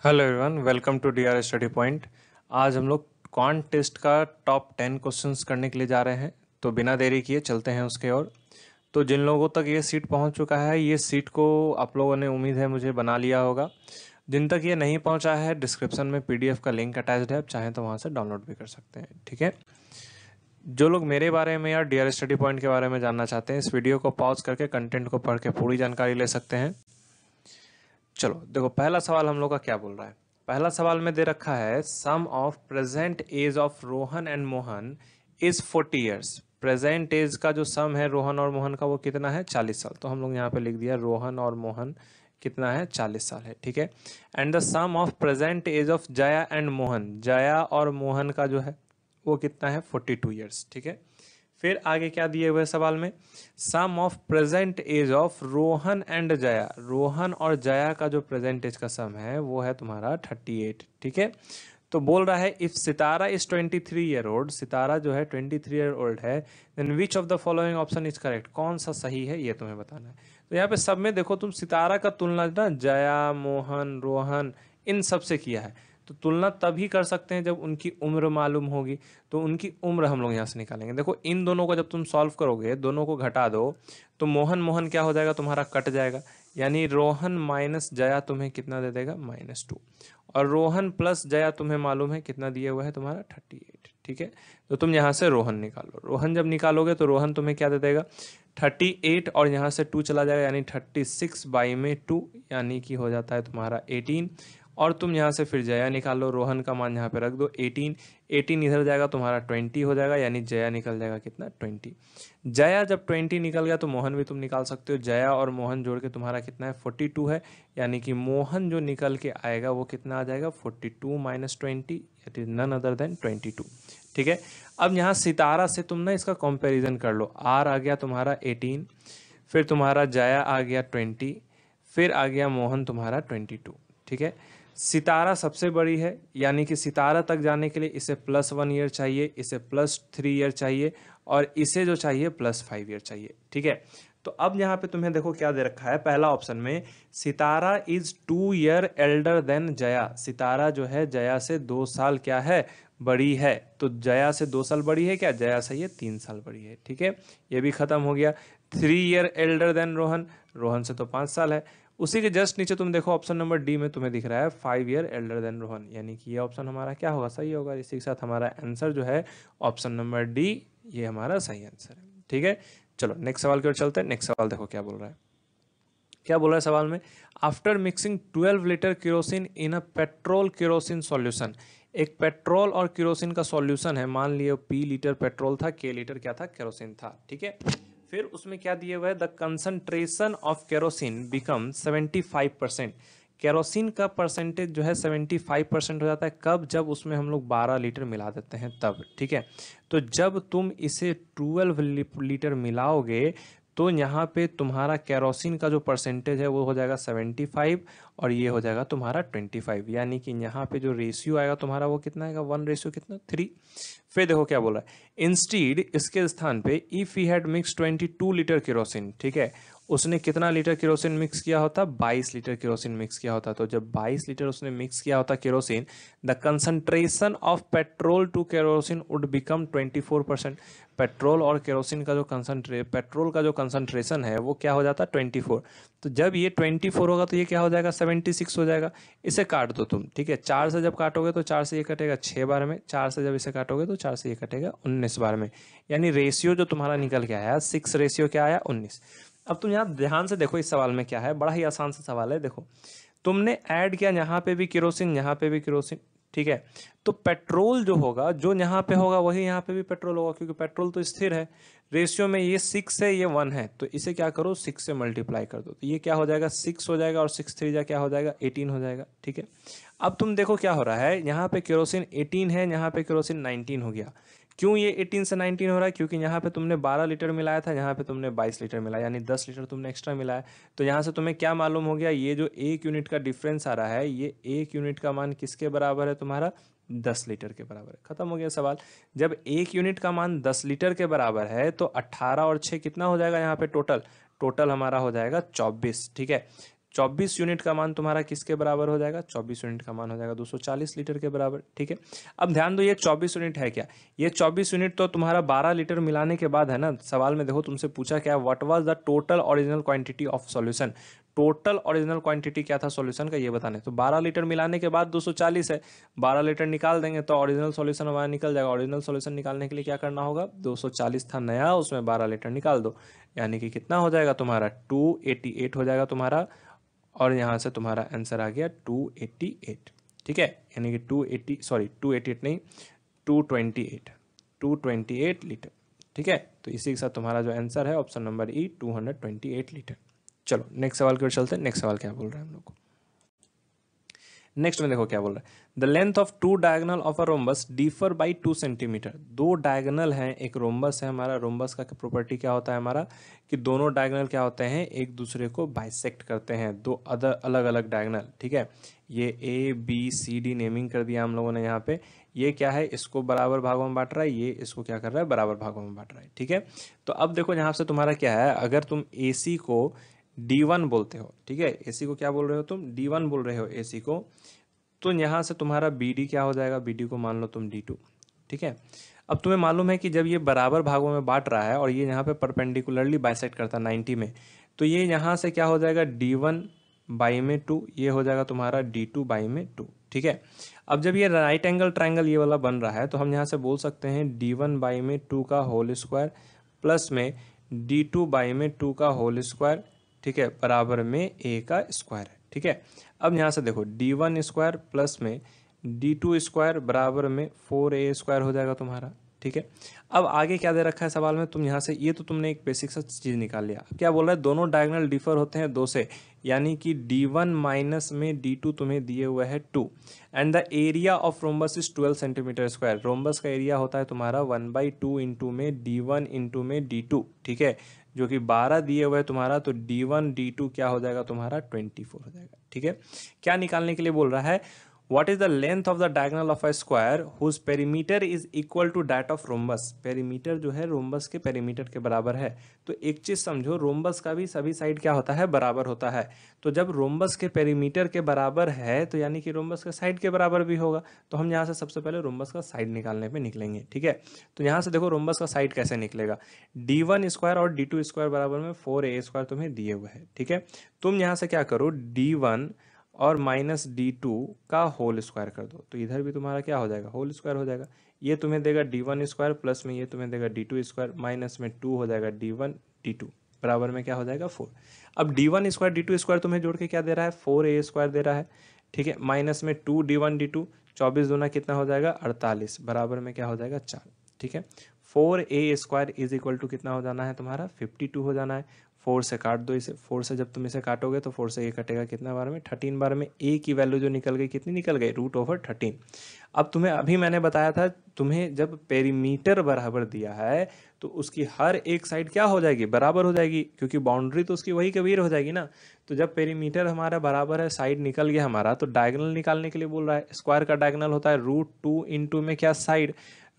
Hello everyone, welcome to DR study point. आज हम लोग क्वांट टेस्ट का टॉप 10 क्वेश्चंस करने के लिए जा रहे हैं। तो बिना देरी किए चलते हैं उसके ओर। तो जिन लोगों तक ये सीट पहुंच चुका है, ये सीट को आप लोगों ने उम्मीद है मुझे बना लिया होगा। जिन तक ये नहीं पहुंचा है, डिस्क्रिप्शन में पीडीएफ का लिंक अटैच्ड है, आप चाहें तो वहां से डाउनलोड भी कर सकते हैं। ठीक है। जो लोग मेरे बारे में या डीआर स्टडी पॉइंट के बारे में जानना चाहते हैं, इस वीडियो को पॉज करके कंटेंट को पढ़ के पूरी जानकारी ले सकते हैं। चलो देखो, पहला सवाल हम लोग का क्या बोल रहा है। पहला सवाल में दे रखा है sum of present age of Rohan and Mohan is 40 years. Present age का जो सम है रोहन और मोहन का वो कितना है, 40 साल। तो हम लोग यहाँ पे लिख दिया रोहन और मोहन कितना है, 40 साल है। ठीक है। And the sum of present age of Jaya and Mohan, Jaya और मोहन का जो है वो कितना है, 42 ईयर्स। ठीक है। फिर आगे क्या दिए हुए सवाल में, sum of present age of Rohan and Jaya, Rohan और जया का जो प्रेजेंट एज का सम है वो है तुम्हारा 38। ठीक है। तो बोल रहा है if Sitara is 23 year old, Sitara जो है 23 ईयर ओल्ड है, then which of the following option is correct, कौन सा सही है ये तुम्हें बताना है। तो यहाँ पे सब में देखो, तुम सितारा का तुलना ना जया, मोहन, रोहन इन सब से किया है। तो तुलना तभी कर सकते हैं जब उनकी उम्र मालूम होगी। तो उनकी उम्र हम लोग यहाँ से निकालेंगे। देखो, इन दोनों को जब तुम सॉल्व करोगे, दोनों को घटा दो, तो मोहन मोहन क्या हो जाएगा तुम्हारा, कट जाएगा। यानी रोहन माइनस जया तुम्हें कितना दे देगा, -2। और रोहन प्लस जया तुम्हें मालूम है कितना दिया हुआ है तुम्हारा, 38। ठीक है। तो तुम यहाँ से रोहन निकालो। रोहन जब निकालोगे तो रोहन तुम्हें क्या दे देगा, 38, और यहाँ से 2 चला जाएगा, यानी 36 बाई में 2, यानी कि हो जाता है तुम्हारा 18। और तुम यहाँ से फिर जया निकालो, रोहन का मान यहाँ पे रख दो 18, 18 इधर जाएगा तुम्हारा 20 हो जाएगा, यानी जया निकल जाएगा कितना, 20। जया जब 20 निकल गया तो मोहन भी तुम निकाल सकते हो। जया और मोहन जोड़ के तुम्हारा कितना है, 42 है। यानी कि मोहन जो निकल के आएगा वो कितना आ जाएगा, 42 minus 20, it is none other than 22। ठीक है। अब यहाँ सितारा से तुम ना इसका कंपैरिजन कर लो। आर आ गया तुम्हारा 18, फिर तुम्हारा जया आ गया 20, फिर आ गया मोहन तुम्हारा 22। ठीक है। सितारा सबसे बड़ी है, यानी कि सितारा तक जाने के लिए इसे +1 ईयर चाहिए, इसे +3 ईयर चाहिए, और इसे जो चाहिए +5 ईयर चाहिए। ठीक है। तो अब यहाँ पे तुम्हें देखो क्या दे रखा है, पहला ऑप्शन में Sitara is 2 year elder than Jaya, Sitara जो है जया से 2 साल क्या है, बड़ी है। तो जया से 2 साल बड़ी है क्या, जया से ये 3 साल बड़ी है। ठीक है। ये भी खत्म हो गया। 3 year elder than Rohan, Rohan से तो 5 साल है। उसी के जस्ट नीचे तुम देखो ऑप्शन नंबर डी में तुम्हें दिख रहा है 5 ईयर एल्डर देन रोहन, यानी कि ये ऑप्शन हमारा क्या होगा, सही होगा। इसी के साथ हमारा आंसर जो है ऑप्शन नंबर डी, ये हमारा सही आंसर है। ठीक है। चलो नेक्स्ट सवाल की ओर चलते हैं। नेक्स्ट सवाल देखो क्या बोल रहा है। क्या बोल रहा है सवाल में, after mixing 12 litre kerosene in a petrol kerosene solution, एक पेट्रोल और केरोसिन का सॉल्यूशन है। मान लियो P लीटर पेट्रोल था, K लीटर क्या था, केरोसिन था। ठीक है। फिर उसमें क्या दिए हुए, the concentration of kerosene become 75%। Kerosene का परसेंटेज जो है 75% हो जाता है। कब, जब उसमें हम लोग 12 लीटर मिला देते हैं तब। ठीक है। तो जब तुम इसे 12 लीटर मिलाओगे तो यहाँ पे तुम्हारा केरोसिन का जो परसेंटेज है वो हो जाएगा 75, और ये हो जाएगा तुम्हारा 25। यानी कि यहाँ पे जो रेशियो आएगा तुम्हारा वो कितना आएगा, 1 रेशियो कितना, 3। फिर देखो क्या बोला है, इंस्टीड इसके स्थान पे if he had mix 22 litre kerosene, ठीक है, उसने कितना लीटर केरोसिन मिक्स किया होता, 22 लीटर केरोसिन मिक्स किया होता। तो जब 22 लीटर उसने मिक्स किया होता kerosene, the concentration of petrol to kerosene would become 24%। Petrol और केरोसिन का जो पेट्रोल का जो कंसंट्रेशन है वो क्या हो जाता है, 24। तो जब ये 24 होगा तो ये क्या हो जाएगा, 76 हो जाएगा। इसे काट दो तुम। ठीक है। 4 से जब काटोगे तो 4 से ये कटेगा 6 बार में, 4 से जब इसे काटोगे तो 4 से ये कटेगा 19 बार में। यानी रेशियो जो तुम्हारा निकल के आया 6 रेशियो क्या आया, 19। अब तुम यहाँ ध्यान से देखो इस सवाल में क्या है, बड़ा ही आसान सा सवाल है। देखो, तुमने ऐड किया यहाँ पे भी केरोसिन, यहाँ पे भी केरोसिन। ठीक है। तो पेट्रोल जो होगा, जो यहाँ पे होगा वही यहाँ पे भी पेट्रोल होगा, क्योंकि पेट्रोल तो स्थिर है। रेशियो में ये 6 है, ये 1 है, तो इसे क्या करो, 6 से मल्टीप्लाई कर दो। तो ये क्या हो जाएगा, 6 हो जाएगा, और 6 3 जा क्या हो जाएगा, 18 हो जाएगा। ठीक है। अब तुम देखो क्या हो रहा है, यहाँ पे केरोसिन 18 है, यहाँ पे केरोसिन 19 हो गया। क्यों ये 18 से 19 हो रहा है, क्योंकि यहाँ पे तुमने 12 लीटर मिलाया था, यहाँ पे तुमने 22 लीटर मिलाया, यानी 10 लीटर तुमने एक्स्ट्रा मिलाया। तो यहाँ से तुम्हें क्या मालूम हो गया, ये जो 1 यूनिट का डिफरेंस आ रहा है, ये 1 यूनिट का मान किसके बराबर है तुम्हारा, 10 लीटर के बराबर है। खत्म हो गया सवाल। जब 1 यूनिट का मान 10 लीटर के बराबर है तो 18 और 6 कितना हो जाएगा, यहाँ पे टोटल हमारा हो जाएगा 24। ठीक है। 24 यूनिट का मान तुम्हारा किसके बराबर हो जाएगा, 24 यूनिट का मान हो जाएगा 240 लीटर के बराबर। ठीक है, अब ध्यान दो, ये 24 यूनिट है क्या, ये 24 यूनिट तो तुम्हारा 12 लीटर मिलाने के बाद है ना। सवाल में देखो तुमसे पूछा क्या, what was the total original quantity of solution, total original quantity क्या था सॉल्यूशन का ये बताने। तो 12 लीटर मिलाने के बाद 240 है, 12 लीटर निकाल देंगे तो ओरिजिनल सॉल्यूशन हमारा निकल जाएगा। ओरिजिनल सॉल्यूशन निकालने के लिए क्या करना होगा, 240 था नया, उसमें 12 लीटर निकाल दो, यानी कि कितना हो जाएगा तुम्हारा 288 हो जाएगा तुम्हारा, और यहाँ से तुम्हारा आंसर आ गया 288। ठीक है, यानी कि 288 नहीं 228 लीटर। ठीक है, तो इसी के साथ तुम्हारा जो आंसर है ऑप्शन नंबर ई 228 लीटर। चलो नेक्स्ट सवाल की ओर चलते हैं। नेक्स्ट सवाल क्या बोल रहा है हम लोग को, नेक्स्ट में देखो क्या बोल रहा है, the length of two diagonal of a rhombus differ by 2 centimetre. दो डायगोनल हैं, एक रोम्बस है हमारा, रोम्बस का प्रॉपर्टी क्या होता है हमारा कि दोनों डायगोनल क्या होते हैं, एक दूसरे को बाइसेक्ट करते हैं, दो अलग अलग डायगोनल। ठीक है, ये A B C D naming कर दिया हम लोगों ने यहाँ पे, ये क्या है इसको बराबर भागों में बांट रहा है, ये इसको क्या कर रहा है बराबर भागों में बांट रहा है। ठीक है, तो अब देखो यहाँ से तुम्हारा क्या है, अगर तुम ए सी को D1 बोलते हो, ठीक है, एसी को क्या बोल रहे हो तुम, D1 बोल रहे हो एसी को, तो यहाँ से तुम्हारा BD क्या हो जाएगा, BD को मान लो तुम D2। ठीक है, अब तुम्हें मालूम है कि जब ये बराबर भागों में बांट रहा है और ये यहाँ पे परपेंडिकुलरली बाइसेक्ट करता है 90 में, तो ये यहाँ से क्या हो जाएगा D1 बाई में 2, ये हो जाएगा तुम्हारा D2 बाई में 2। ठीक है, अब जब ये राइट एंगल ट्राइंगल ये वाला बन रहा है तो हम यहाँ से बोल सकते हैं D1 बाई में 2 का होल स्क्वायर प्लस में D2 बाई में 2 का होल स्क्वायर, ठीक है, बराबर में a का स्क्वायर है। ठीक है, अब यहाँ से देखो D1 स्क्वायर प्लस में D2 स्क्वायर बराबर में 4a स्क्वायर हो जाएगा तुम्हारा। ठीक है, अब आगे क्या दे रखा है सवाल में, तुम यहाँ से ये तो तुमने एक बेसिक सा चीज़ निकाल लिया। अब क्या बोल रहा है, दोनों डायगोनल डिफर होते हैं 2 से, यानी कि D1 माइनस में D2 तुम्हें दिए हुए है 2, and the area of rhombus is 12 centimetre square. Rhombus का एरिया होता है तुम्हारा 1/2 इंटू में D1 इंटू में D2। ठीक है, जो कि 12 दिए हुए है तुम्हारा, तो D1 D2 क्या हो जाएगा तुम्हारा 24 हो जाएगा। ठीक है, क्या निकालने के लिए बोल रहा है, what is the length of the diagonal of a square whose perimeter is equal to that of rhombus. Perimeter जो है रोम्बस के पेरीमीटर के बराबर है। तो एक चीज समझो, रोम्बस का भी सभी साइड क्या होता है बराबर होता है, तो जब रोम्बस के पेरीमीटर के बराबर है तो यानी कि रोम्बस के साइड के बराबर भी होगा। तो हम यहाँ से सबसे पहले रोम्बस का साइड निकालने पे निकलेंगे। ठीक है, तो यहाँ से देखो रोम्बस का साइड कैसे निकलेगा, D1 स्क्वायर और D2 स्क्वायर बराबर में 4a स्क्वायर तुम्हें दिए हुए है। ठीक है, तुम यहाँ से क्या करो, D1 और माइनस D2 का होल स्क्वायर कर दो, तो इधर भी तुम्हारा क्या हो जाएगा होल स्क्वायर हो जाएगा। ये तुम्हें देगा D1 स्क्वायर प्लस में ये तुम्हें देगा D2 स्क्वायर, माइनस में 2 हो जाएगा D1 D2 बराबर में क्या हो जाएगा 4। अब D1 स्क्वायर D2 स्क्वायर तुम्हें जोड़ के क्या दे रहा है 4a स्क्वायर दे रहा है। ठीक है, माइनस में 2 D1 D2, 24 दूना कितना हो जाएगा 48 बराबर में क्या हो जाएगा 4। ठीक है, 4a square is equal to कितना हो जाना है तुम्हारा 52 हो जाना है। 4 से काट दो इसे, 4 से जब तुम इसे काटोगे तो 4 से ये कटेगा कितना बार में 13 बार में, a की वैल्यू जो निकल गई कितनी निकल गई √13। अब तुम्हें अभी मैंने बताया था, तुम्हें जब पेरीमीटर बराबर दिया है तो उसकी हर एक साइड क्या हो जाएगी बराबर हो जाएगी, क्योंकि बाउंड्री तो उसकी वही कबीर हो जाएगी ना। तो जब पेरीमीटर हमारा बराबर है, साइड निकल गया हमारा, तो डायगोनल निकालने के लिए बोल रहा है। स्क्वायर का डायगोनल होता है √2 इंटू में क्या साइड,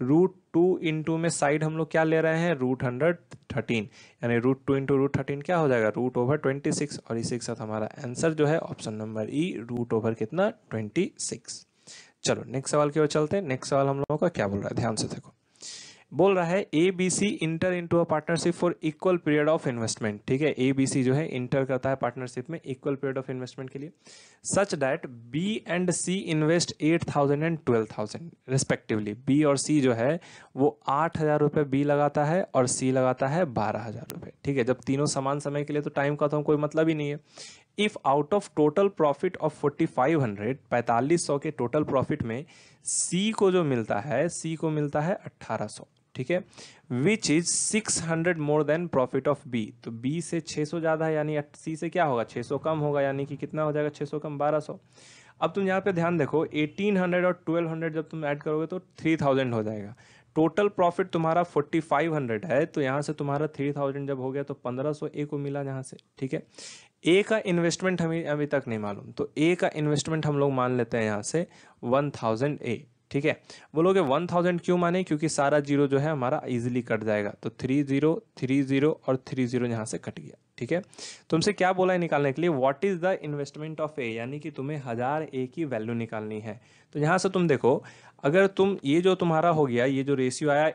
√2 इंटू में साइड हम लोग क्या ले रहे हैं √113, यानी √2 इंटू √13 क्या हो जाएगा √26, और इसी के साथ हमारा आंसर जो है ऑप्शन नंबर ई √ कितना 26। चलो नेक्स्ट सवाल की ओर चलते हैं। नेक्स्ट सवाल हम लोगों का क्या बोल रहा है, ध्यान से देखो। बोल रहा है ABC enter into a partnership for equal period of investment. ठीक है, ABC जो है इंटर करता है पार्टनरशिप में इक्वल पीरियड ऑफ इन्वेस्टमेंट के लिए, such that B and C invest 8,000 and 12,000 respectively. B और C जो है वो 8,000 रुपये B लगाता है और C लगाता है 12,000 रुपये। ठीक है, जब तीनों समान समय के लिए, तो टाइम का तो कोई मतलब ही नहीं है। If out of total profit of 4,500, 4500 के टोटल प्रॉफिट में C को जो मिलता है, C को मिलता है 1,800। ठीक है, which is 600 more than profit of B। तो B से 600 ज्यादा है, यानी C से क्या होगा 600 कम होगा, यानी कि कितना हो जाएगा 600 कम 1200। अब तुम यहाँ पे ध्यान देखो, 1800 और 1200 जब तुम ऐड करोगे तो 3000 हो जाएगा। टोटल प्रॉफिट तुम्हारा 4,500 है, तो यहाँ से तुम्हारा 3000 जब हो गया तो 1500 A को मिला यहाँ से। ठीक है, A का इन्वेस्टमेंट हमें अभी तक नहीं मालूम, तो A का इन्वेस्टमेंट हम लोग मान लेते हैं यहाँ से 1000 A। ठीक है, बोलोगे 1000 क्यों माने, क्योंकि सारा जीरो जो है हमारा इजीली कट जाएगा, तो 30 30 और 30 यहाँ से कट गया। ठीक है। तुमसे क्या बोला है निकालने के लिए, what is the investment of A, यानी कि तुम्हें 1000 ए की वैल्यू निकालनी है। तो यहाँ से तुम देखो, अगर तुम ये जो तुम्हारा हो गया, ये जो रेशियो आया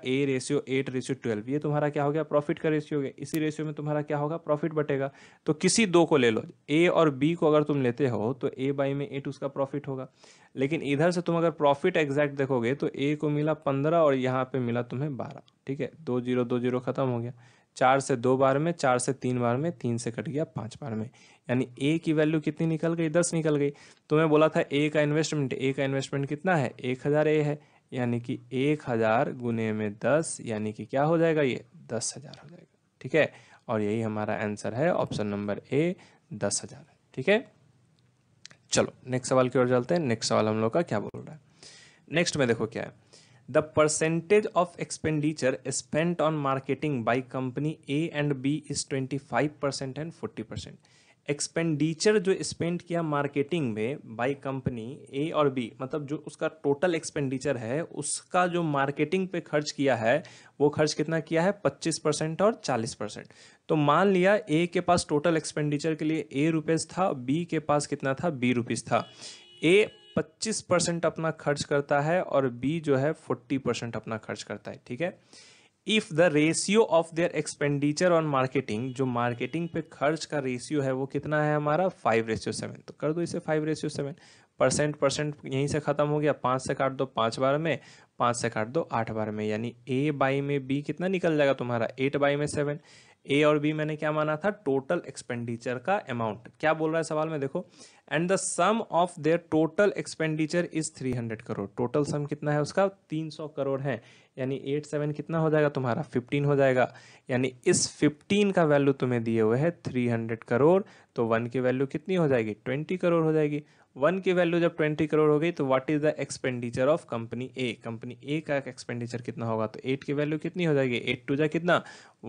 A/8/12, ये तुम्हारा क्या हो गया, प्रॉफिट का रेशियो हो गया। इसी रेशियो में तुम्हारा क्या होगा, प्रॉफिट बटेगा। तो किसी दो को ले लो, ए और बी को अगर तुम लेते हो तो A/8 उसका प्रॉफिट होगा। लेकिन इधर से तुम अगर प्रॉफिट एग्जैक्ट देखोगे तो ए को मिला 15 और यहाँ पे मिला तुम्हें 12। ठीक है, 2 0 2 0 खत्म हो गया। 4 से 2 बार में, 4 से 3 बार में, 3 से कट गया 5 बार में, यानी ए की वैल्यू कितनी निकल गई, 10 निकल गई। तुम्हें बोला था ए का इन्वेस्टमेंट कितना है, 1000 ए है, यानी कि 1000 गुने में 10, यानी कि क्या हो जाएगा, ये 10,000 हो जाएगा। ठीक है, और यही हमारा आंसर है, ऑप्शन नंबर ए 10,000 है। ठीक है, चलो नेक्स्ट सवाल की ओर चलते हैं। नेक्स्ट सवाल हम लोग का क्या बोल रहा है, नेक्स्ट में देखो क्या है, the percentage of expenditure spent on marketing by company A and B is 25% and 40%। Expenditure जो स्पेंड किया मार्केटिंग में बाई कंपनी ए और बी, मतलब जो उसका टोटल एक्सपेंडिचर है, उसका जो मार्केटिंग पे खर्च किया है वो खर्च कितना किया है, 25% और 40%। तो मान लिया ए के पास टोटल एक्सपेंडिचर के लिए ए रुपीज था, बी के पास कितना था, बी रुपीज था। ए 25% अपना खर्च करता है और बी जो है 40% अपना खर्च करता है। ठीक है, if the ratio of their expenditure on marketing, जो मार्केटिंग पे खर्च का रेशियो है वो कितना है हमारा, 5:7। तो कर दो इसे 5:7। परसेंट यहीं से खत्म हो गया, 5 से काट दो 5 बार में, 5 से काट दो 8 बार में, यानी ए बाई में बी कितना निकल जाएगा तुम्हारा, 8/7। ए और बी मैंने क्या माना था, टोटल एक्सपेंडिचर का अमाउंट। क्या बोल रहा है सवाल में देखो, and the sum of their total expenditure is 300 crore. Total sum कितना है उसका, 300 करोड़ है, यानी 8/7 कितना हो जाएगा तुम्हारा, 15 हो जाएगा। यानी इस 15 का वैल्यू तुम्हें दिए हुए है 300 करोड़, तो 1 की वैल्यू कितनी हो जाएगी, 20 करोड़ हो जाएगी। 1 की वैल्यू जब 20 करोड़ हो गई तो what is the expenditure of company A, company A का एक्सपेंडिचर कितना होगा, तो 8 की वैल्यू कितनी हो जाएगी, 8 टू जा कितना,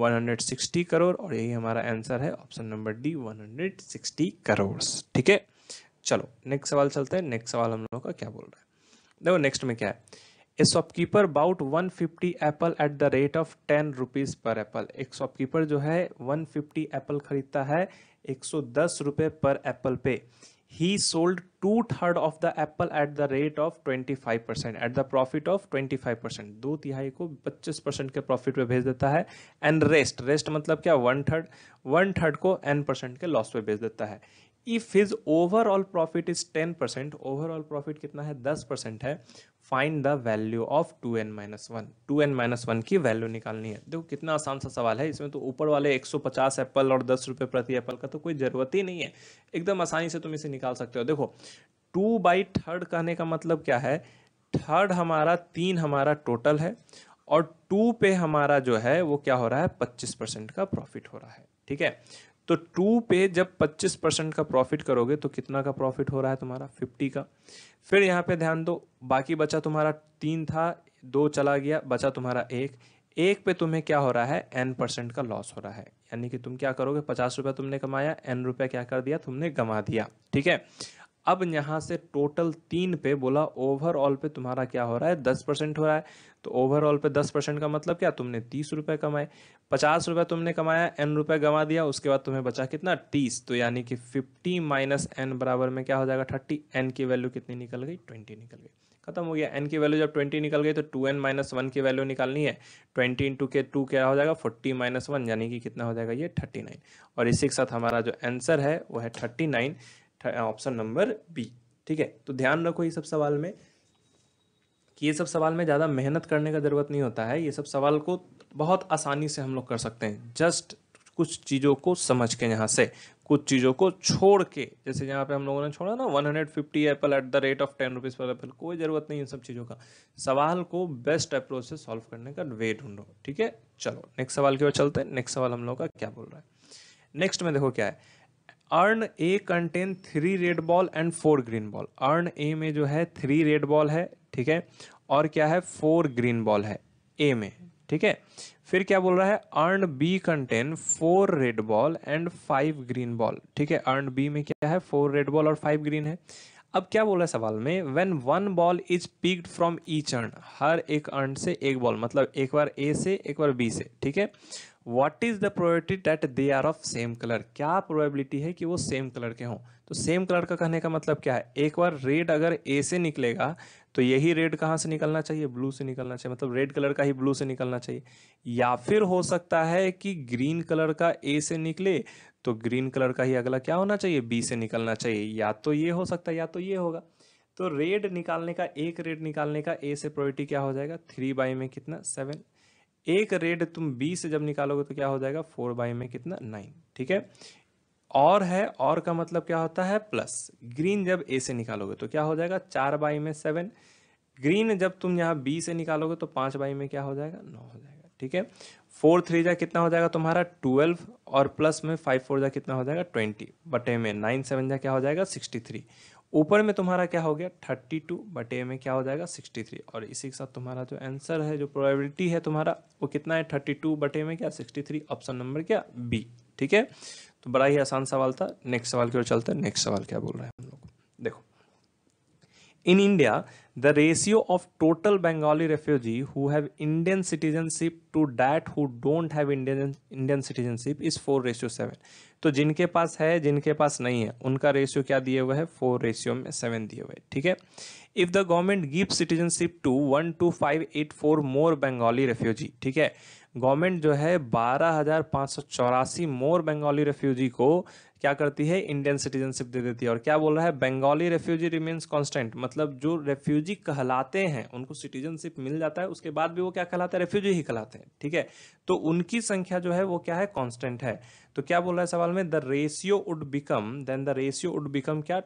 160 करोड़, और यही हमारा आंसर है, ऑप्शन नंबर डी 160 करोड़। ठीक है, चलो नेक्स्ट सवाल चलते हैं। नेक्स्ट सवाल हम लोग का क्या बोल रहा है, देखो नेक्स्ट में क्या है, a shopkeeper bought 150 apple at the rate of 10 rupees per apple. एक शॉपकीपर जो है 150 एप्पल खरीदता है 110 रुपए पर एप्पल पे। He sold 2/3 of the apple at the rate of 25%, at the profit of 25%। 2/3 को 25% के प्रॉफिट पे भेज देता है, एंड रेस्ट मतलब क्या, 1/3 को n% के लॉस पे भेज देता है। If his overall profit is 10%, overall profit कितना है, 10% है, find the value of 2n-1। 2n-1 की वैल्यू निकालनी है। देखो कितना आसान सा सवाल है, इसमें तो ऊपर वाले 150 एप्पल और 10 रुपए प्रति एप्पल का तो कोई जरूरत ही नहीं है, एकदम आसानी से तुम इसे निकाल सकते हो। देखो 2/3 कहने का मतलब क्या है, थर्ड हमारा 3 हमारा टोटल है, और 2 पे हमारा जो है वो क्या हो रहा है, 25% का प्रॉफिट हो रहा है। ठीक है, तो 2 पे जब 25% का प्रॉफिट करोगे तो कितना का प्रॉफिट हो रहा है तुम्हारा, 50 का। फिर यहाँ पे ध्यान दो, बाकी बचा तुम्हारा 3 था, 2 चला गया, बचा तुम्हारा 1 पे तुम्हें क्या हो रहा है, n% का लॉस हो रहा है। यानी कि तुम क्या करोगे, 50 रुपये तुमने कमाया, n रुपये क्या कर दिया तुमने, गंवा दिया। ठीक है, अब यहाँ से टोटल 3 पे बोला, ओवरऑल पे तुम्हारा क्या हो रहा है, 10% हो रहा है। तो ओवरऑल पे 10% का मतलब क्या, तुमने 30 रुपए कमाए, 50 रुपए तुमने कमाया, n रुपए गंवा दिया, उसके बाद तुम्हें बचा कितना, 30। तो यानी कि 50 माइनस n बराबर में क्या हो जाएगा, 30। n की वैल्यू कितनी निकल गई, 20 निकल गई, खत्म हो गया। n की वैल्यू जब 20 निकल गई तो 2n-1 की वैल्यू निकालनी है। 20 इंटू के 2 क्या हो जाएगा, 40-1, यानी कि कितना हो जाएगा, ये 39। और इसी के साथ हमारा जो आंसर है वो है 39, ऑप्शन नंबर बी। ठीक है, तो ध्यान रखो ये सब सवाल में कि ये सब सवाल में ज़्यादा मेहनत करने का ज़रूरत नहीं होता है, ये सब सवाल को बहुत आसानी से हम लोग कर सकते हैं, जस्ट कुछ चीज़ों को समझ के, यहाँ से कुछ चीज़ों को छोड़ के, जैसे यहाँ पे हम लोगों ने छोड़ा ना 150 apple at the rate of 10 rupees per apple, कोई ज़रूरत नहीं इन सब चीज़ों का। सवाल को बेस्ट अप्रोच से सॉल्व करने का वे ढूंढो। ठीक है, चलो नेक्स्ट सवाल की ओर चलते हैं। नेक्स्ट सवाल हम लोग का क्या बोल रहा है, नेक्स्ट में देखो क्या है, urn A contain 3 red ball and 4 green ball. Urn A में जो है 3 रेड बॉल है, ठीक है, और क्या है, 4 ग्रीन बॉल है ए में। ठीक है, फिर क्या बोल रहा है, urn B contain 4 red ball and 5 green ball. ठीक है, अर्न बी में क्या है, 4 रेड बॉल और 5 ग्रीन है। अब क्या बोला है सवाल में, when 1 ball is picked from each urn, हर एक अर्न से एक बॉल, मतलब एक बार ए से एक बार बी से। ठीक है, what is the probability that they are of same colour, क्या प्रोबेबिलिटी है कि वो सेम कलर के हों। तो सेम कलर का कहने का मतलब क्या है, एक बार रेड अगर ए से निकलेगा तो यही रेड कहाँ से निकलना चाहिए, ब्लू से निकलना चाहिए, मतलब रेड कलर का ही ब्लू से निकलना चाहिए। या फिर हो सकता है कि ग्रीन कलर का ए से निकले तो ग्रीन कलर का ही अगला क्या होना चाहिए, बी से निकलना चाहिए। या तो ये हो सकता है या तो ये होगा। तो रेड निकालने का, एक रेड निकालने का ए से प्रोबेबिलिटी क्या हो जाएगा, 3 बाई में कितना 7। एक रेड तुम बी से जब निकालोगे तो क्या हो जाएगा, 4 बाई में कितना 9। ठीक है, और है, और का मतलब क्या होता है प्लस। ग्रीन जब ए से निकालोगे तो क्या हो जाएगा, 4 बाई में 7। ग्रीन जब तुम यहाँ बी से निकालोगे तो 5 बाई में क्या हो जाएगा, 9 हो जाएगा। ठीक है, 4 3 जा कितना हो जाएगा तुम्हारा 12, और प्लस में 5 4 जा कितना हो जाएगा 20, बटे में 9 7 जा क्या हो जाएगा 63। ऊपर में तुम्हारा क्या हो गया 32, बटे में क्या हो जाएगा 63। और इसी के साथ तुम्हारा जो आंसर है, जो प्रोबेबिलिटी है तुम्हारा, वो कितना है 32 बटे में क्या 63, ऑप्शन नंबर क्या बी। ठीक है, तो बड़ा ही आसान सवाल था। नेक्स्ट सवाल की ओर चलते हैं। नेक्स्ट सवाल क्या बोल रहे हैं हम लोग, देखो। In India, the ratio of total Bengali refugee who have Indian citizenship to that who don't have Indian citizenship is 4:7। तो जिनके पास है, जिनके पास नहीं है, उनका रेशियो क्या दिए हुए है, 4:7 दिए हुए। ठीक है, if the government give citizenship to 12584 more Bengali refugee, ठीक है, गवर्नमेंट जो है 12,584 मोर बंगाली रेफ्यूजी को क्या करती है, इंडियन सिटीजनशिप दे देती है। और क्या बोल रहा है, बंगाली रेफ्यूजी रिमेन्स कांस्टेंट, मतलब जो रेफ्यूजी कहलाते हैं उनको सिटीजनशिप मिल जाता है, उसके बाद भी वो क्या कहलाते हैं, रेफ्यूजी ही कहलाते हैं। ठीक है, तो उनकी संख्या जो है वो क्या है, कांस्टेंट है। तो क्या बोल रहा है सवाल में, the ratio would become, then the ratio would become क्या,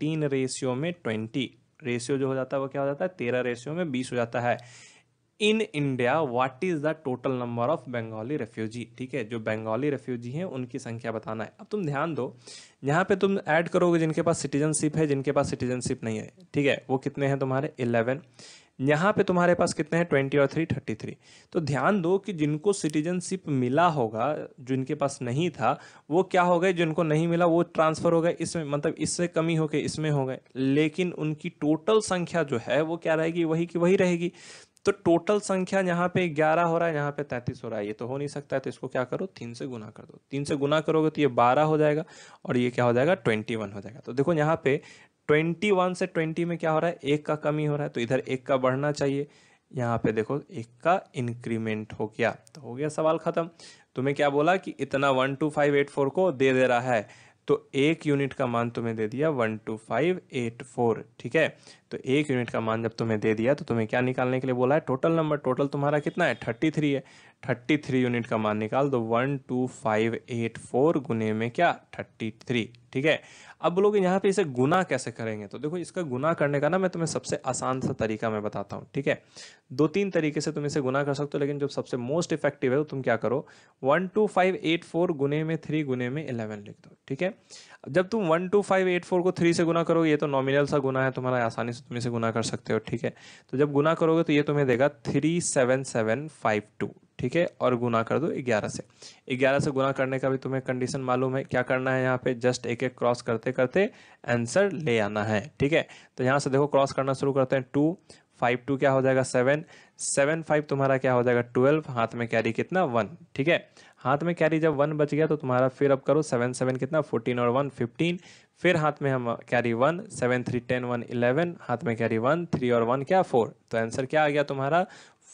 13:20। रेशियो जो हो जाता है वो क्या हो जाता है, 13:20 हो जाता है। In India what is the total number of Bengali refugee, ठीक है, जो बंगाली रेफ्यूजी हैं उनकी संख्या बताना है। अब तुम ध्यान दो, यहाँ पे तुम ऐड करोगे जिनके पास सिटीजनशिप है, जिनके पास सिटीजनशिप नहीं है। ठीक है, वो कितने हैं तुम्हारे 11। यहाँ पे तुम्हारे पास कितने हैं 20 और 3 33। तो ध्यान दो कि जिनको सिटीजनशिप मिला होगा, जिनके पास नहीं था वो क्या हो गए, जिनको नहीं मिला वो ट्रांसफर हो गए इसमें, मतलब इससे कमी होके इसमें हो गए। लेकिन उनकी टोटल संख्या जो है वो क्या रहेगी, वही की वही रहेगी। तो टोटल संख्या यहाँ पे 11 हो रहा है, यहाँ पे 33 हो रहा है, ये तो हो नहीं सकता है। तो इसको क्या करो, 3 से गुना कर दो। 3 से गुना करोगे तो ये 12 हो जाएगा, और ये क्या हो जाएगा 21 हो जाएगा। तो देखो यहाँ पे 21 से 20 में क्या हो रहा है, एक का कमी हो रहा है, तो इधर एक का बढ़ना चाहिए। यहाँ पे देखो एक का इंक्रीमेंट हो गया, तो हो गया सवाल खत्म। तुम्हें क्या बोला कि इतना 12584 को दे रहा है, तो एक यूनिट का मान तुम्हें दे दिया 12584। ठीक है, तो एक यूनिट का मान जब तुम्हें दे दिया तो तुम्हें क्या निकालने के लिए बोला है, टोटल नंबर। टोटल तुम्हारा कितना है 33 है, 33 यूनिट का मान निकाल दो। 12584 गुने में क्या 33। ठीक है, अब बोलोगे यहाँ पे इसे गुना कैसे करेंगे, तो देखो इसका गुना करने का ना मैं तुम्हें सबसे आसान सा तरीका मैं बताता हूँ। ठीक है, 2-3 तरीके से तुम इसे गुना कर सकते हो, लेकिन जो सबसे मोस्ट इफेक्टिव है वो तुम क्या करो, 12584 गुने में 3 गुने में 11 लिख दो। ठीक है, जब तुम 12584 को 3 से गुना करोगे, ये तो नॉमिनल सा गुना है तुम्हारा, आसानी से तुम इसे गुना कर सकते हो। ठीक है, तो जब गुना करोगे तो ये तुम्हें देगा 37752। ठीक है, और गुना कर दो 11 से। 11 से गुना करने का भी तुम्हें कंडीशन मालूम है, क्या करना है, यहाँ पे जस्ट एक एक क्रॉस करते करते आंसर ले आना है। ठीक है, तो यहाँ से देखो क्रॉस करना शुरू करते हैं। 2 5 2 क्या हो जाएगा 7 7 5 तुम्हारा क्या हो जाएगा 12, हाथ में कैरी कितना 1। ठीक है, हाथ में कैरी जब 1 बच गया तो तुम्हारा फिर अब करो 7 7 कितना 14 और 1 15, फिर हाथ में हम कैरी 1, 7 3 10 1 11, हाथ में कैरी 1 3 और 1 क्या 4। तो आंसर क्या आ गया तुम्हारा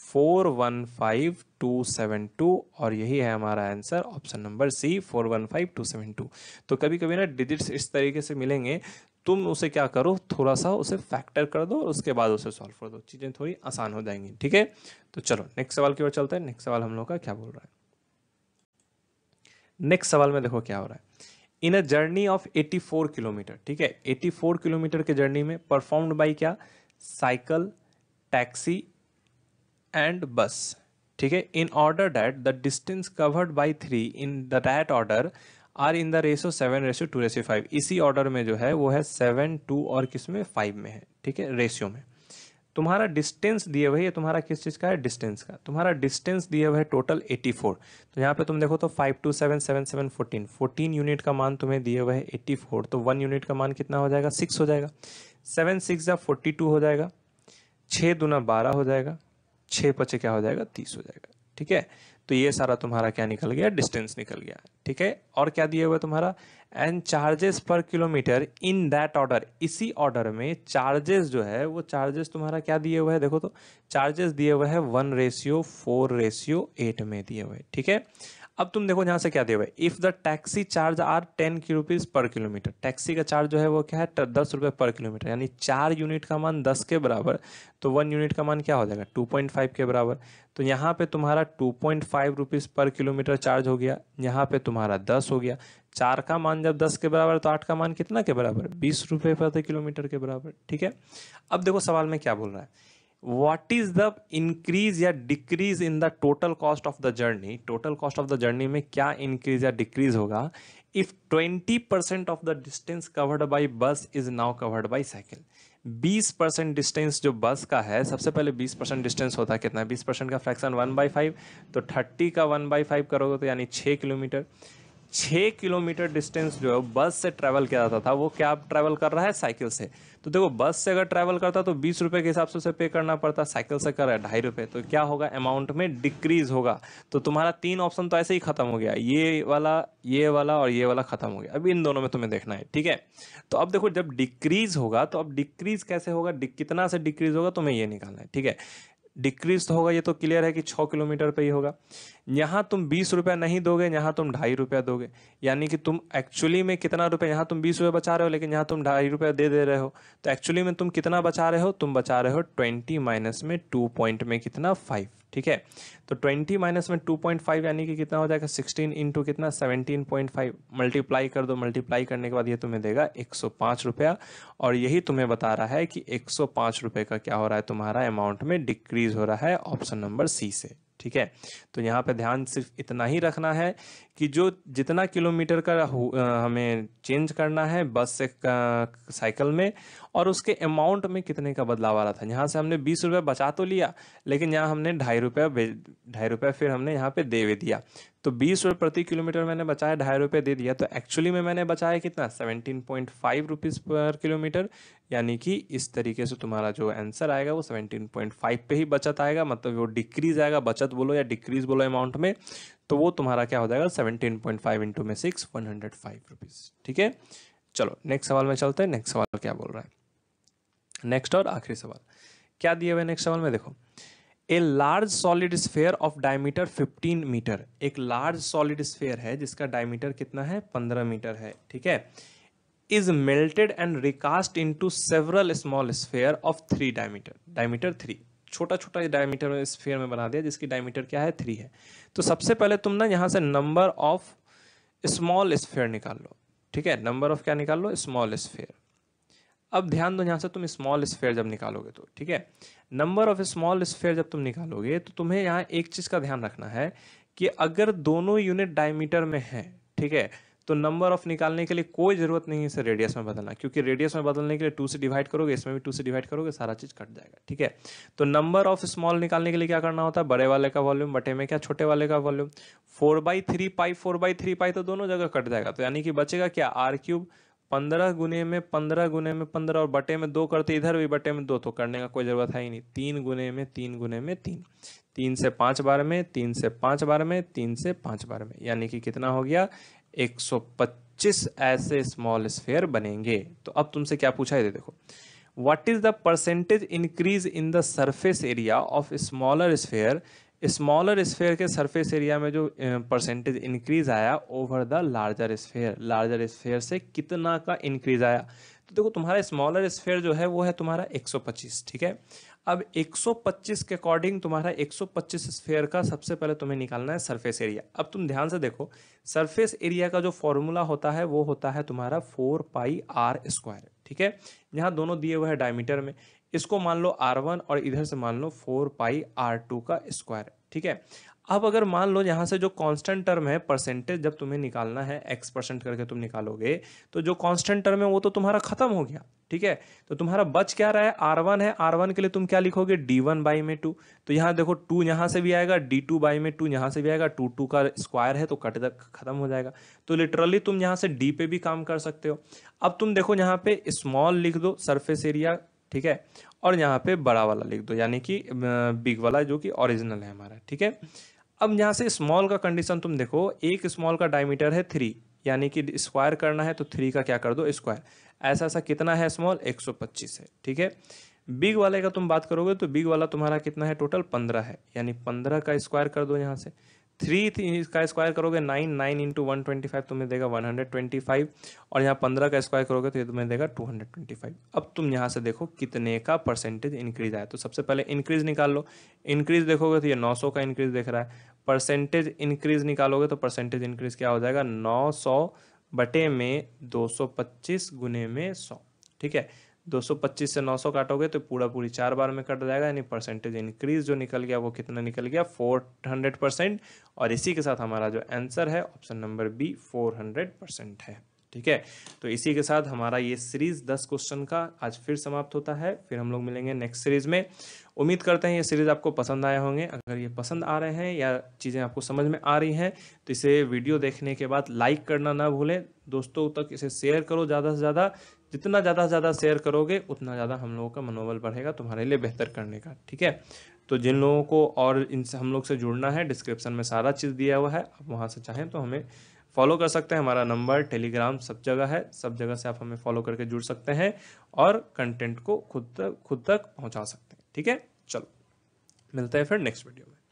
415272, और यही है हमारा आंसर, ऑप्शन नंबर सी 415272। तो कभी कभी ना डिजिट्स इस तरीके से मिलेंगे, तुम उसे क्या करो, थोड़ा सा उसे फैक्टर कर दो और उसके बाद उसे सॉल्व कर दो, चीजें थोड़ी आसान हो जाएंगी। ठीक है, तो चलो नेक्स्ट सवाल की ओर चलते हैं। नेक्स्ट सवाल हम लोग का क्या बोल रहा है, नेक्स्ट सवाल में देखो क्या हो रहा है। In a journey of 84 kilometre, ठीक है, 84 किलोमीटर के जर्नी में परफॉर्म्ड बाई क्या, साइकिल, टैक्सी एंड बस। ठीक है, in order that the distance covered by 3 in the that order are in the ratio 7:2:5। इसी ऑर्डर में जो है वो है 7 2 और किस में 5 में है। ठीक है, रेशियो में तुम्हारा डिस्टेंस दिए हुए, ये तुम्हारा किस चीज का है, डिस्टेंस का। तुम्हारा डिस्टेंस दिए हुए है टोटल 84। तो यहाँ पे तुम देखो तो 5 2 7 7 7 14 14 यूनिट का मान तुम्हें दिए हुए है 84, तो 1 यूनिट का मान कितना हो जाएगा 6 हो जाएगा। 7 6 या 42 हो जाएगा, 6 दूना 12 हो जाएगा, 6 पचे क्या हो जाएगा 30 हो जाएगा। ठीक है। तो ये सारा तुम्हारा क्या निकल गया, डिस्टेंस निकल गया, ठीक है। और क्या दिया हुआ है तुम्हारा, and charges per kilometre in that order, इसी ऑर्डर में चार्जेस जो है वो चार्जेस तुम्हारा क्या दिए हुए है, देखो तो चार्जेस दिए हुए है 1:4:8 में दिए हुए, ठीक है। अब तुम देखो यहां से क्या दिया हुआ है, if the taxi charge are 10 rupees per kilometre, taxi का चार्ज जो है वो क्या है 10 रुपए पर किलोमीटर, यानी 4 यूनिट का मान 10 के बराबर, तो 1 यूनिट का मान क्या हो जाएगा 2.5 के बराबर। तो यहाँ पे तुम्हारा 2.5 रुपीज पर किलोमीटर चार्ज हो गया, यहाँ पे तुम्हारा 10 हो गया, 4 का मान जब 10 के बराबर तो 8 का मान कितना के बराबर, 20 रुपए प्रति किलोमीटर के बराबर, ठीक है। अब देखो सवाल में क्या बोल रहा है, what is the increase या decrease in the total cost of the journey, total cost of the journey में क्या increase या decrease होगा if 20% of the distance covered by bus is now covered by cycle। 20% distance जो bus का है, सबसे पहले 20% डिस्टेंस होता है कितना, 20% का फ्रैक्शन 1/5, तो 30 का 1/5 करोगे तो यानी 6 किलोमीटर। 6 किलोमीटर डिस्टेंस जो बस से ट्रैवल किया जाता था वो क्या ट्रैवल कर रहा है, साइकिल से। तो देखो बस से अगर ट्रैवल करता तो 20 रुपए के हिसाब से उसे पे करना पड़ता, साइकिल से कर रहा है 2.5 रुपए, तो क्या होगा, अमाउंट में डिक्रीज होगा। तो तुम्हारा 3 ऑप्शन तो ऐसे ही खत्म हो गया, ये वाला और ये वाला खत्म हो गया। अब इन दोनों में तुम्हें देखना है, ठीक है। तो अब देखो जब डिक्रीज होगा तो अब डिक्रीज कैसे होगा, कितना से डिक्रीज होगा तुम्हें ये निकालना है, ठीक है। डिक्रीज तो होगा, ये तो क्लियर है कि 6 किलोमीटर पे ही होगा। यहाँ तुम 20 रुपया नहीं दोगे, यहाँ तुम 2.5 रुपया दोगे, यानी कि तुम एक्चुअली में कितना रुपए, यहाँ तुम 20 रुपये बचा रहे हो लेकिन यहाँ तुम 2.5 रुपया दे रहे हो, तो एक्चुअली में तुम कितना बचा रहे हो, तुम बचा रहे हो 20 माइनस में 2 पॉइंट में कितना 5, ठीक है। तो 20 माइनस में 2.5 यानी कि कितना हो जाएगा 16 इंटू कितना 17.5, मल्टीप्लाई कर दो, मल्टीप्लाई करने के बाद ये तुम्हें देगा 105 रुपया। और यही तुम्हें बता रहा है कि 105 रुपये का क्या हो रहा है, तुम्हारा अमाउंट में डिक्रीज हो रहा है ऑप्शन नंबर सी से, ठीक है। तो यहाँ पे ध्यान सिर्फ इतना ही रखना है कि जो जितना किलोमीटर का हमें चेंज करना है बस से साइकिल में, और उसके अमाउंट में कितने का बदलाव आ रहा था। यहाँ से हमने 20 रुपये बचा तो लिया, लेकिन यहाँ हमने 2.5 रुपया फिर हमने यहाँ पे दे दिया, तो 20 रुपये प्रति किलोमीटर मैंने बचाया, 2.5 रुपये दे दिया, तो एक्चुअली में मैंने बचाया कितना 17.5 रुपीज़ पर किलोमीटर। यानी कि इस तरीके से तुम्हारा जो आंसर आएगा वो 17.5 पे ही बचत आएगा, मतलब वो डिक्रीज आएगा, बचत बोलो या डिक्रीज बोलो अमाउंट में, तो वो तुम्हारा क्या हो जाएगा 17.5 इंटू में 6 105 रुपीज़, ठीक है। चलो नेक्स्ट सवाल में चलते हैं। नेक्स्ट सवाल क्या बोल रहा है, नेक्स्ट और आखिरी सवाल क्या दिया हुआ है नेक्स्ट सवाल में, देखो a large solid sphere of diameter 15 metre, एक लार्ज सॉलिड स्फेयर है जिसका डायमीटर कितना है 15 मीटर है, ठीक है, is melted and recast into several small sphere of 3 diameter, diameter 3, छोटा छोटा डायमीटर स्फेयर में बना दिया जिसकी डायमीटर क्या है 3 है। तो सबसे पहले तुम ना यहाँ से नंबर ऑफ स्मॉल स्फेयर निकाल लो, ठीक है, नंबर ऑफ क्या निकाल लो, स्मॉल स्फेयर। अब ध्यान दो यहाँ से तुम स्मॉल स्फेयर जब निकालोगे तो, ठीक है, नंबर ऑफ स्मॉल स्फेयर जब तुम निकालोगे तो तुम्हें यहाँ एक चीज का ध्यान रखना है कि अगर दोनों यूनिट डायमीटर में है, ठीक है, तो नंबर ऑफ निकालने के लिए कोई जरूरत नहीं है इसे रेडियस में बदलना, क्योंकि रेडियस में बदलने के लिए 2 से डिवाइड करोगे, इसमें भी 2 से डिवाइड करोगे, सारा चीज कट जाएगा, ठीक है। तो नंबर ऑफ स्मॉल निकालने के लिए क्या करना होता है, बड़े वाले का वॉल्यूम बटे में क्या छोटे वाले का वॉल्यूम, 4/3 पाई 4/3 पाई तो दोनों जगह कट जाएगा, तो यानी कि बचेगा क्या r³ 15 गुने में 15 गुने में 15 और बटे में 2 करते, इधर भी बटे में 2, तो करने का कोई जरूरत है ही नहीं, 3 गुने में 3 गुने में 3, 3 से 5 बार में, 3 से 5 बार में, 3 से 5 बार में, यानी कि कितना हो गया 125 ऐसे स्मॉल स्फेयर बनेंगे। तो अब तुमसे क्या पूछा है देखो, what is the percentage increase in the surface area of smaller sphere, smaller sphere के सरफेस एरिया में जो परसेंटेज इंक्रीज आया over the larger sphere, larger sphere से कितना का इंक्रीज आया। तो देखो तुम्हारा स्मॉलर स्फेयर जो है वो है तुम्हारा 125, ठीक है। अब 125 के अकॉर्डिंग तुम्हारा 125 स्फेयर का सबसे पहले तुम्हें निकालना है सरफेस एरिया। अब तुम ध्यान से देखो सरफेस एरिया का जो फॉर्मूला होता है वो होता है तुम्हारा 4πr², ठीक है। यहाँ दोनों दिए हुए हैं डायमीटर में, इसको मान लो r1 और इधर से मान लो 4πr² का स्क्वायर, ठीक है। अब अगर मान लो यहाँ से जो कांस्टेंट टर्म है परसेंटेज जब तुम्हें निकालना है x% करके तुम निकालोगे, तो जो कांस्टेंट टर्म है वो तो तुम्हारा खत्म हो गया, ठीक है। तो तुम्हारा बच क्या रहा है, r1 है, r1 के लिए तुम क्या लिखोगे d1/2, तो यहाँ देखो 2 यहाँ से भी आएगा, d2/2 यहाँ से भी आएगा, 2 का स्क्वायर है तो कट खत्म हो जाएगा। तो लिटरली तुम यहाँ से d पे भी काम कर सकते हो। अब तुम देखो यहाँ पे स्मॉल लिख दो सरफेस एरिया, ठीक है, और यहाँ पे बड़ा वाला लिख दो, यानी कि बिग वाला जो कि ओरिजिनल है हमारा, ठीक है। अब यहाँ से स्मॉल का कंडीशन तुम देखो, एक स्मॉल का डायमीटर है 3, यानी कि स्क्वायर करना है तो 3 का क्या कर दो स्क्वायर। ऐसा ऐसा कितना है स्मॉल, 125 है, ठीक है। बिग वाले का तुम बात करोगे तो बिग वाला तुम्हारा कितना है, टोटल 15 है, यानी 15 का स्क्वायर कर दो यहाँ से। 3 का स्क्वायर करोगे 9, 9 इंटू 125 तुम्हें देगा 125, और यहाँ 15 का स्क्वायर करोगे तो ये तुम्हें देगा 225। अब तुम यहाँ से देखो कितने का परसेंटेज इंक्रीज आया, तो सबसे पहले इंक्रीज निकाल लो। इंक्रीज देखोगे तो ये 900 का इंक्रीज देख रहा है। परसेंटेज इंक्रीज निकालोगे तो परसेंटेज इंक्रीज क्या हो जाएगा, 900 बटे में 225 गुने में 100, ठीक है। 225 से 900 काटोगे तो पूरा पूरी 4 बार में कट जाएगा, यानी परसेंटेज इंक्रीज जो निकल गया वो कितना निकल गया, 400%। और इसी के साथ हमारा जो आंसर है ऑप्शन नंबर बी 400% है, ठीक है। तो इसी के साथ हमारा ये सीरीज 10 क्वेश्चन का आज फिर समाप्त होता है। फिर हम लोग मिलेंगे नेक्स्ट सीरीज में। उम्मीद करते हैं ये सीरीज आपको पसंद आए होंगे। अगर ये पसंद आ रहे हैं या चीज़ें आपको समझ में आ रही हैं तो इसे वीडियो देखने के बाद लाइक करना ना भूलें, दोस्तों तक इसे शेयर करो ज़्यादा से ज़्यादा। जितना ज़्यादा से ज़्यादा शेयर करोगे उतना ज़्यादा हम लोगों का मनोबल बढ़ेगा तुम्हारे लिए बेहतर करने का, ठीक है। तो जिन लोगों को और इनसे हम लोग से जुड़ना है, डिस्क्रिप्शन में सारा चीज़ दिया हुआ है, आप वहाँ से चाहें तो हमें फॉलो कर सकते हैं। हमारा नंबर, टेलीग्राम सब जगह है, सब जगह से आप हमें फॉलो करके जुड़ सकते हैं और कंटेंट को खुद तक पहुंचा सकते हैं, ठीक है। चलो मिलते हैं फिर नेक्स्ट वीडियो में।